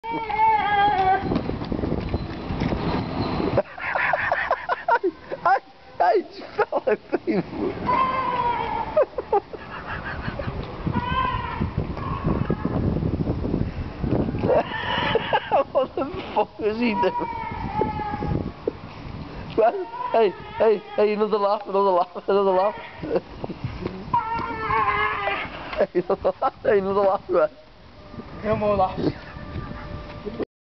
I just felt like thing. What the fuck is he doing? Hey, another laugh, another laugh, another laugh. Hey, another laugh, man. No more laughs.